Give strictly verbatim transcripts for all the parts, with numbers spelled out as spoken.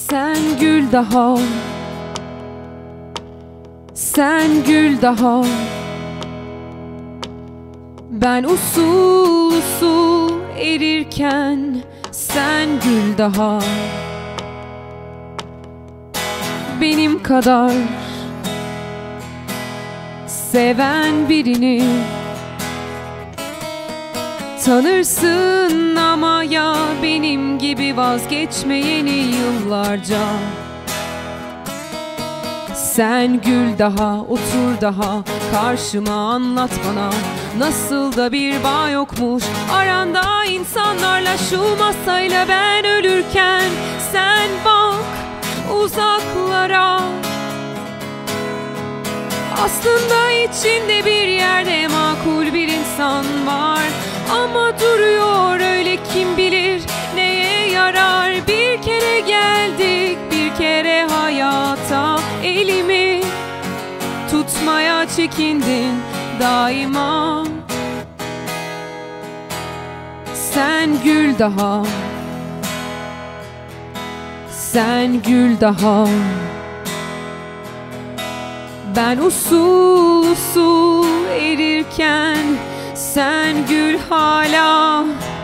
Sen gül daha, sen gül daha. Ben usul usul erirken sen gül daha. Benim kadar seven birini tanırsın ama ya benim gibi vazgeçmeyeni yıllarca. Sen gül daha, otur daha karşıma, anlat bana nasıl da bir bağ yokmuş aranda insanlarla. Şu masayla ben ölürken sen bak uzaklara. Aslında içinde bir yerde makul bir insan var ama duruyor öyle, kim bilir neye yarar. Bir kere geldik, bir kere hayata, elimi tutmaya çekindin daima. Sen gül daha, sen gül daha. Ben usul usul erirken sen gül hala.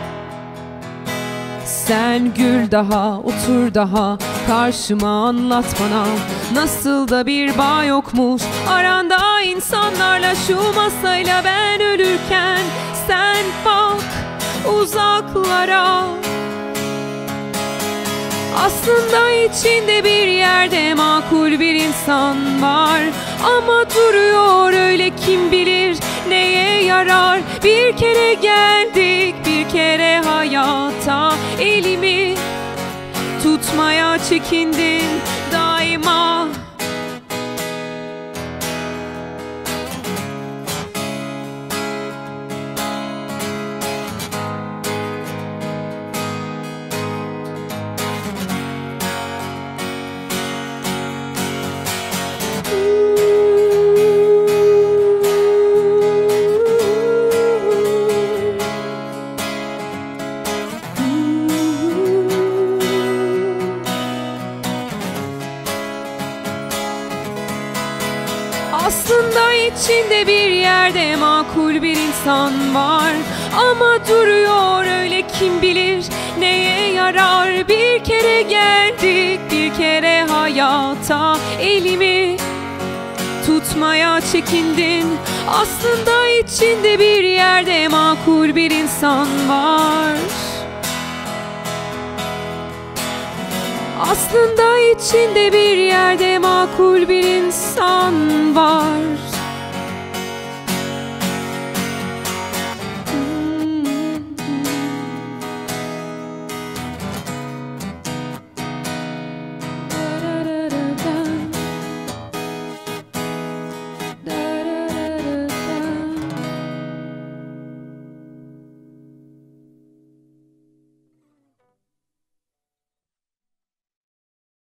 Sen gül daha, otur daha karşıma, anlat bana nasıl da bir bağ yokmuş aranda insanlarla. Şu masayla ben ölürken sen bak uzaklara. Aslında içinde bir yerde makul bir insan var ama duruyor öyle, kim bilir neye yarar. Bir kere geldik, bir kere hayata, elimi tutmaya çekindin daima. Aslında içinde bir yerde makul bir insan var ama duruyor öyle, kim bilir neye yarar. Bir kere geldik, bir kere hayata, elimi tutmaya çekindin. Aslında içinde bir yerde makul bir insan var. Aslında içinde bir yerde makul bir insan var.